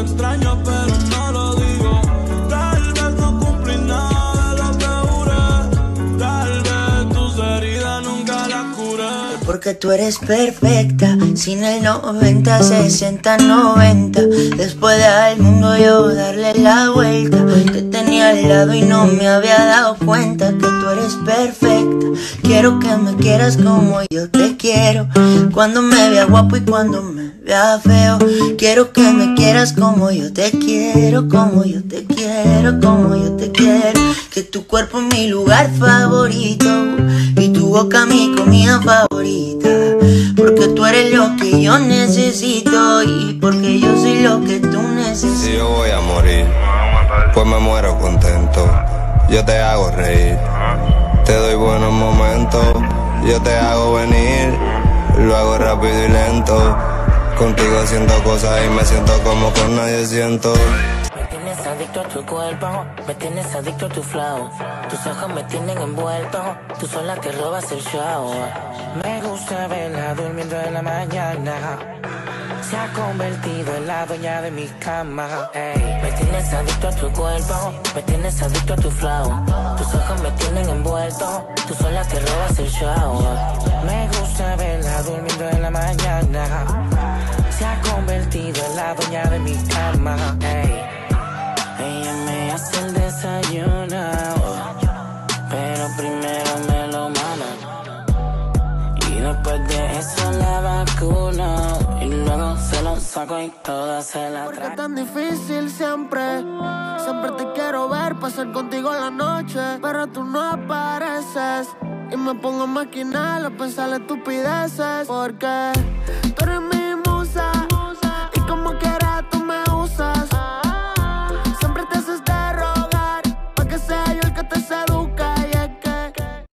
te extraño, pero no lo digo. Tal vez no cumplí nada de lo que juré. Tal vez tus heridas nunca las curé. Porque tú eres perfecta, sin el 90, 60, 90. Después de al mundo yo darle la vuelta. Te tenía al lado y no me había dado cuenta que tú eres perfecta. Quiero que me quieras como yo te quiero. Cuando me vea guapo y cuando me vea feo. Quiero que me quieras como yo te quiero, como yo te quiero, como yo te quiero. Que tu cuerpo es mi lugar favorito y tu boca mi comida favorita. Porque tú eres lo que yo necesito y porque yo soy lo que tú necesitas. Si yo voy a morir, pues me muero contento. Yo te hago reír, te doy buenos momentos. Yo te hago venir, lo hago rápido y lento. Contigo siento cosas y me siento como con nadie siento. Me tienes adicto a tu cuerpo, me tienes adicto a tu flow. Tus ojos me tienen envuelto, tú sola que robas el show. Me gusta verla durmiendo en la mañana. Se ha convertido en la dueña de mi cama. Ey. Me tienes adicto a tu cuerpo, me tienes adicto a tu flow. Tus ojos me tienen envuelto, tú sola que robas el show. Me gusta verla durmiendo en la mañana. Se ha convertido en la dueña de mi cama. Ey. Ella me hace el desayuno, pero primero me lo mama. Y después de eso la vacuno. Y luego se lo saco y toda se la trae. ¿Por qué tan difícil siempre? Siempre te quiero ver, pasar contigo la noche, pero tú no apareces. Y me pongo a maquinar, a pensar estupideces. Porque tú eres mi musa, y como quieras tú me usas. Siempre te haces de rogar, pa' que sea yo el que te seduzca. Y es que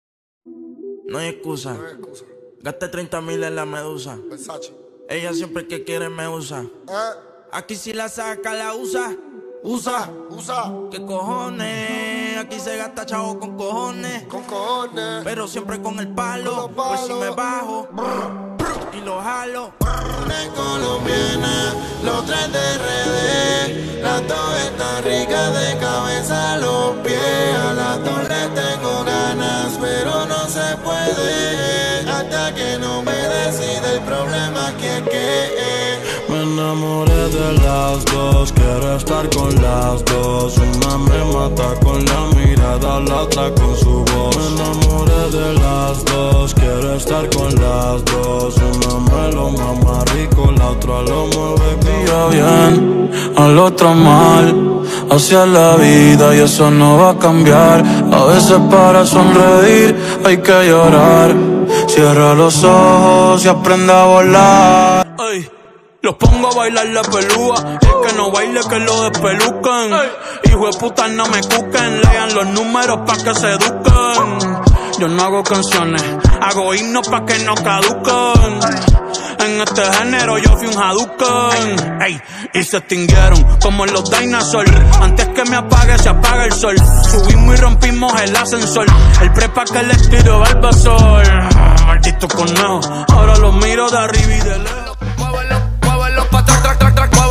No hay excusa. Gasté 30,000 en la medusa. Ella siempre que quiere me usa. Aquí si la saca la usa. Usa. ¿Qué cojones? Aquí se gasta chavo con cojones. Pero siempre con el palo. Pues si me bajo y lo jalo. Una es colombiana, la otra es de RD. Las dos están ricas de cabeza a los pies. A las dos les tengo ganas, pero no se puede hasta que no me decida. El problema que me enamoré de las dos, quiero estar con las dos. Una me mata con la mirada, la otra con su voz. Me enamoré de las dos, quiero estar con las dos. Una me lo mama rico, la otra lo mueve día bien, al otro mal. Así es la vida y eso no va a cambiar. A veces para sonreír hay que llorar. Cierra los ojos y aprende a volar. Ay. Los pongo a bailar la pelúa, y el que no baile que lo despelucan. Hijo de puta no me cuquen, lean los números pa' que se eduquen. Yo no hago canciones, hago himnos pa' que no caduquen. En este género yo fui un Hadouken. Ey, y se extinguieron como en los dinosaurs. Antes que me apague se apaga el sol. Subimos y rompimos el ascensor. El prepa que les tiro Barbasol. Maldito conejo, ahora los miro de arriba y de lejos. Muévelo pa' atrás,